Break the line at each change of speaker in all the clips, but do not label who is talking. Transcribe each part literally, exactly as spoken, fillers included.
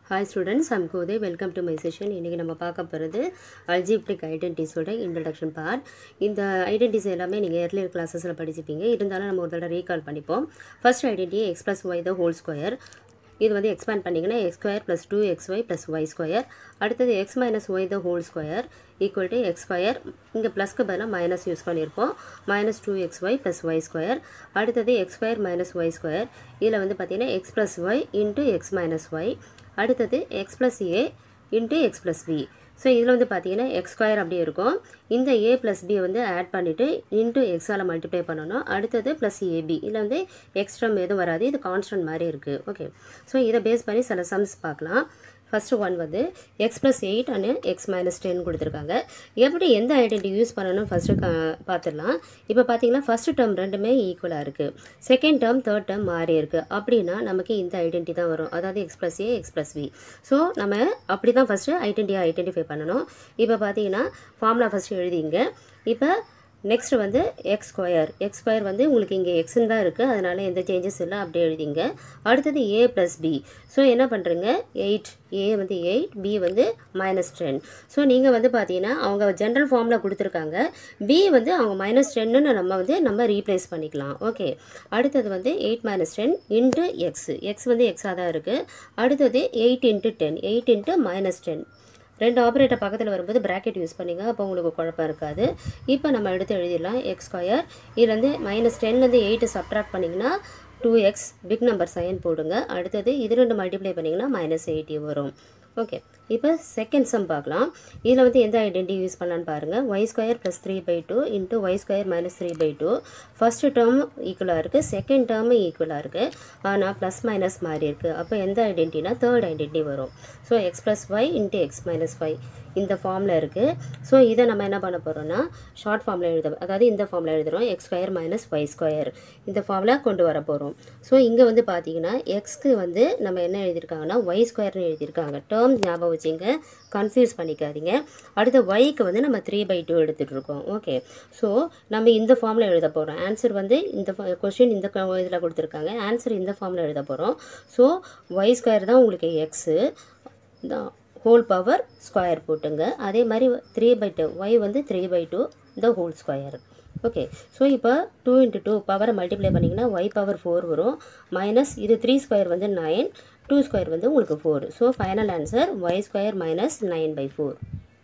Hi students, I'm Kode. Welcome to my session. இன்னைக்கு நம்ம பார்க்க போறது algebraic identities ஓட introduction part. இந்த identities எல்லாமே நீங்க earlier classes ல படிச்சிருப்பீங்க. இருந்தாலும் நம்ம ஒரு தடவை recall பண்ணிப்போம். First identity x plus y the whole square. இது வந்து expand பண்ணீங்கன்னா x square plus two x y plus y square. அடுத்தது x minus y the whole square equal to x square. இங்க பிளஸ்க்கு பதிலா மைனஸ் யூஸ் பண்ணியிருப்போம். minus two x y plus y square. அடுத்தது x square minus y square. இதுல வந்து பார்த்தீங்கன்னா x plus y into x minus y. அடுத்தது x plus a into x plus b. So இதில் வந்து பார்த்தீங்கன்னா x ஸ்கொயர் அப்படியே இருக்கும். இந்த a plus b வந்து ஆட் பண்ணிவிட்டு இன்ட்டு எக்ஸால் மல்டிப்ளை பண்ணணும். அடுத்தது ப்ளஸ் ஏபி. இதில் வந்து எக்ஸ்ட்ரம் எதுவும் வராது. இது கான்ஸ்டன்ட் மாதிரி இருக்குது. ஓகே, ஸோ இதை பேஸ் பண்ணி சில சம்ஸ் பார்க்கலாம். ஃபஸ்ட்டு ஒன் வந்து x plus eight and x minus ten கொடுத்துருக்காங்க. எப்படி எந்த ஐடென்டி யூஸ் பண்ணணும் ஃபஸ்ட்டு பார்த்துடலாம். இப்போ பார்த்தீங்கன்னா ஃபஸ்ட்டு டேர்ம் ரெண்டுமே ஈக்குவலாக இருக்குது. செகண்ட் டேர்ம் தேர்ட் டேர்ம் மாறி இருக்குது. அப்படின்னா நமக்கு இந்த ஐடென்டி தான் வரும். அதாவது x plus a x plus b. So நம்ம அப்படி தான் ஃபஸ்ட்டு ஐடென்டியாக ஐடென்டிஃபை பண்ணணும். இப்போ பார்த்தீங்கன்னா ஃபார்முலா ஃபஸ்ட்டு எழுதிங்க. இப்போ நெக்ஸ்ட் வந்து எக்ஸ் ஸ்கொயர். எக்ஸ் ஸ்கொயர் வந்து உங்களுக்கு இங்கே எக்ஸ்ன்னு தான் இருக்குது. அதனால் எந்த சேஞ்சஸ் இல்லை, அப்படியே எழுதிங்க. அடுத்தது ஏ ப்ளஸ் பி. ஸோ என்ன பண்ணுறீங்க, எயிட், ஏ வந்து எயிட், பி வந்து மைனஸ் டென். ஸோ நீங்கள் வந்து பார்த்தீங்கன்னா அவங்க ஜென்ரல் ஃபார்மில் கொடுத்துருக்காங்க. பி வந்து அவங்க மைனஸ் டென்னு நம்ம வந்து நம்ம ரீப்ளேஸ் பண்ணிக்கலாம். ஓகே, அடுத்தது வந்து eight minus ten into x. X வந்து எக்ஸாக தான் இருக்குது. அடுத்தது eight into ten, eight into minus ten. ரெண்டு ஆப்ரேட்டர் பக்கத்தில் வரும்போது ப்ராக்கெட் யூஸ் பண்ணிங்க, அப்போ உங்களுக்கு குழப்பம் இருக்காது. இப்போ நம்ம எடுத்து எழுதிடலாம். எக்ஸ் ஸ்கொயர் இதுலேருந்து மைனஸ் டென்லேருந்து எயிட்டு சப்ட்ராக்ட் பண்ணிங்கன்னா two x, big number sign போடுங்க. அடுத்தது இது ரெண்டு மல்டிப்ளை பண்ணிங்கன்னா மைனஸ் எயிட்டி வரும். ஓகே, இப்போ செகண்ட் சம் பார்க்கலாம். இதில் வந்து எந்த ஐடென்டி யூஸ் பண்ணலான்னு பாருங்கள். Y square plus three by two into y square minus three by two. First term ஈக்குவலாக இருக்குது, செகண்ட் டேர்மு ஈக்குவலாக இருக்குது. ஆனால் ப்ளஸ் மைனஸ் மாறி இருக்குது. அப்போ எந்த ஐடென்டினா தேர்ட் ஐடென்டி வரும். So x plus y into x minus y இந்த ஃபார்மில் இருக்குது. ஸோ இதை நம்ம என்ன பண்ண போகிறோம்னா ஷார்ட் ஃபார்மில் எழுத, அதாவது இந்த ஃபார்மில் எழுதுகிறோம். X square minus y square இந்த ஃபார்மில் கொண்டு வர போகிறோம். ஸோ இங்கே வந்து பார்த்தீங்கன்னா எக்ஸ்க்கு வந்து நம்ம என்ன எழுதியிருக்காங்கன்னா ஒய் ஸ்கொயர்னு எழுதியிருக்காங்க. டேர்ம் ஞாபகம் வச்சுங்க, கன்ஃபியூஸ் பண்ணிக்காதீங்க. அடுத்த ஒய்க்கு வந்து நம்ம த்ரீ பை டூ எடுத்துகிட்டு இருக்கோம். ஓகே, ஸோ நம்ம இந்த ஃபார்மில் எழுத போகிறோம். ஆன்சர் வந்து இந்த கொஸ்டின் இந்த இதில் கொடுத்துருக்காங்க. ஆன்சர் இந்த ஃபார்மில் எழுத போகிறோம். ஸோ ஒய் ஸ்கொயர் தான் உங்களுக்கு எக்ஸு தான் ஹோல் பவர் ஸ்கொயர் போட்டுங்க. அதே மாதிரி த்ரீ பை டூ ஒய் வந்து three by two the whole square. Okay, so இப்போ டூ இன்ட்டு டூ பவரை மல்டிப்ளை பண்ணிங்கன்னா ஒய் பவர் ஃபோர் வரும். மைனஸ் இது த்ரீ ஸ்கொயர் வந்து நைன், டூ ஸ்கொயர் வந்து உங்களுக்கு four. So final answer y square minus nine by four.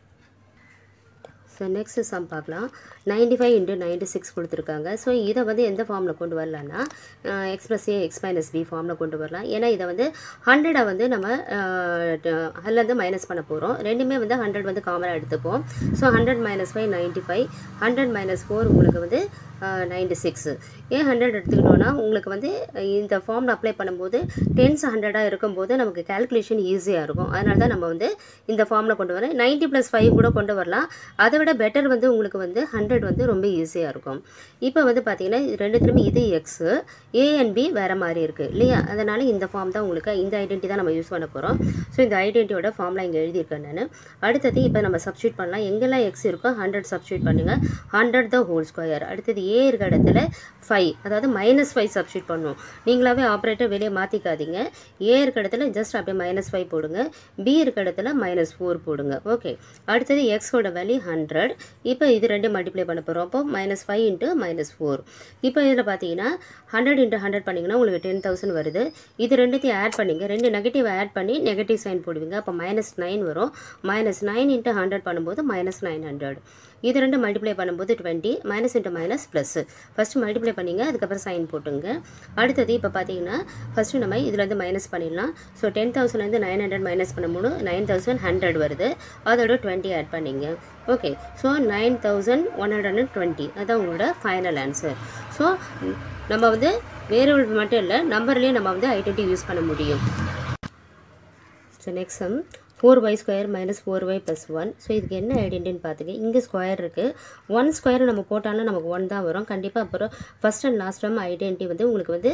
So next sum பார்க்கலாம். Ninety five into ninety six கொடுத்துருக்காங்க. So இதை வந்து எந்த ஃபார்மில் கொண்டு வரலான்னா x plus a x minus B ஃபார்மில் கொண்டு வரலாம். ஏன்னா இதை வந்து ஹண்ட்ரடை வந்து நம்ம அதுலேருந்து மைனஸ் பண்ண போகிறோம். ரெண்டுமே வந்து ஹண்ட்ரட் வந்து காமனாக எடுத்துப்போம். So hundred minus five ninety five, hundred minus four உங்களுக்கு வந்து நைன்டி சிக்ஸ். ஏன் ஹண்ட்ரட் எடுத்துக்கிட்டோன்னா உங்களுக்கு வந்து இந்த ஃபார்மில் அப்ளை பண்ணும்போது டென்ஸ் ஹண்ட்ரடாக இருக்கும்போது நமக்கு கேல்குலேஷன் ஈஸியாக இருக்கும். அதனால தான் நம்ம வந்து இந்த ஃபார்மில் கொண்டு வரேன். நைன்ட்டி ப்ளஸ் ஃபைவ் கூட கொண்டு வரலாம். அதை விட பெட்டர் வந்து உங்களுக்கு வந்து ஹண்ட்ரட் வந்து ரொம்ப ஈஸியாக இருக்கும். இப்போ வந்து பார்த்தீங்கன்னா ரெண்டுத்துலையுமே இது எக்ஸு, ஏ அண்ட் பி வேறு மாதிரி இருக்குது இல்லையா? அதனால் இந்த ஃபார்ம் தான் உங்களுக்கு, இந்த ஐடென்டி தான் நம்ம யூஸ் பண்ண போகிறோம். ஸோ இந்த ஐடென்டியோட ஃபார்மில் இங்கே எழுதியிருக்கேன் நான். அடுத்தது இப்போ நம்ம சப்ஸ்டியூட் பண்ணலாம். எங்கெல்லாம் எக்ஸ் இருக்கோ ஹண்ட்ரட் சப்ஸ்டியூட் பண்ணுங்கள். Hundred the whole square. அடுத்தது ஏ இருக்க இடத்துல ஃபைவ், அதாவது மைனஸ் ஃபைவ் சப்ஸ்டியூட் பண்ணணும். நீங்களாவே ஆப்ரேட்டர் வெளியே மாற்றிக்காதீங்க. ஏ இருக்க இடத்துல ஜஸ்ட் அப்படியே மைனஸ் ஃபைவ் போடுங்க. பி இருக்க இடத்துல மைனஸ் ஃபோர் போடுங்க. ஓகே, அடுத்தது எக்ஸோட வேல்யூ ஹண்ட்ரட். இப்போ இது ரெண்டு மல்டிப்ளை பண்ண போகிறோம். அப்போ minus five into minus four. இப்போ இதில் பார்த்தீங்கன்னா ஹண்ட்ரட் இன்ட்டு ஹண்ட்ரட் பண்ணிங்கன்னா உங்களுக்கு டென் தௌசண்ட் வருது. இது ரெண்டுத்தையும் ஆட் பண்ணிங்க. ரெண்டு நெகட்டிவ் ஆட் பண்ணி நெகட்டிவ் சைன் போடுவீங்க. அப்போ மைனஸ் நைன் வரும். மைனஸ் நைன் இன்ட்டு ஹண்ட்ரட் பண்ணும்போது மைனஸ் நைன் ஹண்ட்ரட். இது ரெண்டு மல்டிப்ளை பண்ணும்போது twenty. Minus into minus plus. First multiply பண்ணிங்க, அதுக்கப்புறம் சைன் போட்டுங்க. அடுத்தது இப்போ பார்த்தீங்கன்னா ஃபஸ்ட்டு நம்ம இதுலேருந்து மைனஸ் பண்ணிடலாம். ஸோ டென் தௌசண்ட்லேருந்து நைன் ஹண்ட்ரட் மைனஸ் பண்ணும்போது நைன் தௌசண்ட் ஹண்ட்ரட் வருது. அதோட டுவெண்ட்டி ஆட் பண்ணிங்க. Okay, so nine thousand one hundred and twenty அதான் உங்களோட ஃபைனல் ஆன்சர். ஸோ நம்ம வந்து வேரியபிள் மட்டும் இல்லை, நம்பர்லேயே நம்ம வந்து ஐடென்டி யூஸ் பண்ண முடியும். So next sum four y square minus four y plus one. So இதுக்கு என்ன ஐடென்டின்னு பார்த்துங்க. இங்கே ஸ்கொயர் இருக்குது, ஒன் ஸ்கொயர் நம்ம போட்டாலும் நமக்கு ஒன் தான் வரும் கண்டிப்பாக. அப்புறம் first and last term identity வந்து உங்களுக்கு வந்து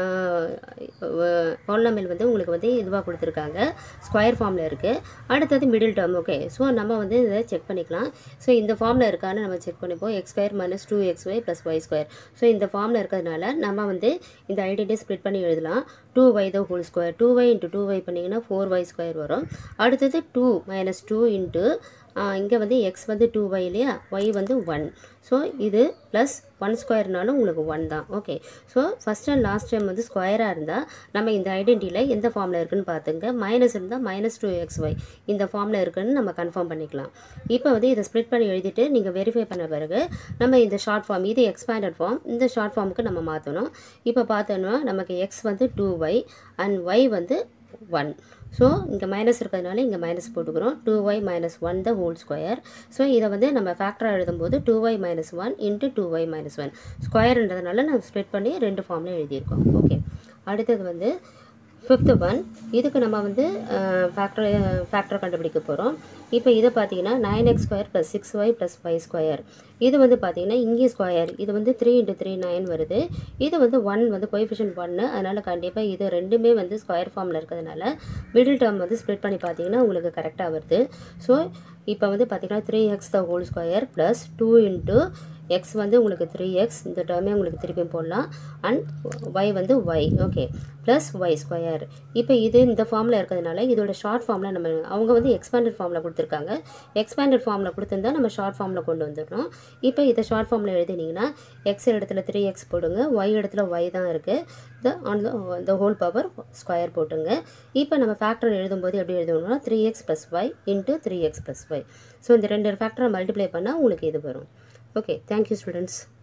பாலினாமியல் வந்து உங்களுக்கு வந்து இதுவாக கொடுத்துருக்காங்க, ஸ்கொயர் ஃபார்மில் இருக்குது. அடுத்தது மிடில் டேர்ம். ஓகே, ஸோ நம்ம வந்து இதை செக் பண்ணிக்கலாம். ஸோ இந்த ஃபார்மில் இருக்கான்னு நம்ம செக் பண்ணிப்போம். X square minus two x y plus y square. So இந்த ஃபார்மில் இருக்கிறதுனால நம்ம வந்து இந்த ஐடென்டி ஸ்ப்ளிட் பண்ணி எழுதலாம். Two y the whole square, two y into two y பண்ணிங்கன்னா ஃபோர் ஒய் ஸ்கொயர் வரும். Two two minus two into இங்கே வந்து எக்ஸ் வந்து டூ ஒய் இல்லையா, ஒய் வந்து ஒன். ஸோ இது ப்ளஸ் ஒன் ஸ்கொயர்னாலும் உங்களுக்கு ஒன் தான். Okay, so first and last time வந்து ஸ்கொயராக இருந்தால் நம்ம இந்த ஐடென்டிட்டியில் எந்த ஃபார்மில் இருக்குதுன்னு பார்த்துங்க. மைனஸ் இருந்தால் மைனஸ் டூ எக்ஸ் ஒய் இந்த ஃபார்மில் இருக்குதுன்னு நம்ம கன்ஃபார்ம் பண்ணிக்கலாம். இப்போ வந்து இதை ஸ்ப்ளிட் பண்ணி எழுதிட்டு நீங்கள் வெரிஃபை பண்ண பிறகு நம்ம இந்த ஷார்ட் ஃபார்ம், இது எக்ஸ்பேண்டட் ஃபார்ம், இந்த ஷார்ட் ஃபார்முக்கு நம்ம மாற்றணும். இப்போ பார்த்தோன்னா நமக்கு எக்ஸ் வந்து டூ ஒய் அண்ட் ஒய் வந்து ஒன். ஸோ இங்கே மைனஸ் இருக்கிறதுனால இங்கே மைனஸ் போட்டுக்கிறோம். Two y minus one the whole square. So இதை வந்து நம்ம ஃபேக்டராக எழுதும்போது two y minus one into two y minus one ஸ்கொயர்ன்றதுனால நம்ம ஸ்ப்ளிட் பண்ணி ரெண்டு ஃபார்மில் எழுதியிருக்கோம். ஓகே, அடுத்தது வந்து ஃபிஃப்த்து ஒன். இதுக்கு நம்ம வந்து ஃபேக்டர் ஃபேக்டர் கண்டுபிடிக்க போகிறோம். இப்போ இதை பார்த்தீங்கன்னா nine x square plus six y plus five square. இது வந்து பார்த்தீங்கன்னா இங்கே ஸ்கொயர், இது வந்து த்ரீ இன்ட்டு த்ரீ நைன் வருது. இது வந்து ஒன் வந்து கோஎஃபிஷியன்ட் ஒன்று, அதனால் கண்டிப்பாக இது ரெண்டுமே வந்து ஸ்கொயர் ஃபார்மில் இருக்கிறதுனால மிடில் டேர்ம் வந்து ஸ்ப்ளிட் பண்ணி பார்த்தீங்கன்னா உங்களுக்கு கரெக்டாக வருது. ஸோ இப்போ வந்து பார்த்தீங்கன்னா three x the whole square plus two into x வந்து உங்களுக்கு த்ரீ எக்ஸ், இந்த டேர்மே உங்களுக்கு திருப்பி போடலாம், அண்ட் ஒய் வந்து y. Okay, plus y square. இப்போ இது இந்த ஃபார்மில் இருக்கிறதுனால இதோட ஷார்ட் ஃபார்மில் நம்ம அவங்க வந்து எக்ஸ்பேண்டட் ஃபார்மில் கொடுத்துருக்காங்க. எக்ஸ்பேண்டட் ஃபார்மில் கொடுத்துருந்தா நம்ம ஷார்ட் ஃபார்மில் கொண்டு வந்துடணும். இப்போ இதை ஷார்ட் ஃபார்மில் எழுதினீங்கன்னா எக்ஸ் இடத்துல த்ரீ எக்ஸ் போடுங்க, ஒய் இடத்துல ஒய் தான் இருக்குது, the on the whole power square போட்டுங்க. இப்போ நம்ம ஃபேக்டர் எழுதும்போது எப்படி எழுதணும்னா three x plus y into three x plus y. So இந்த ரெண்டு ஃபேக்டரை மல்டிப்ளை பண்ணால் உங்களுக்கு இது வரும். Okay, thank you students.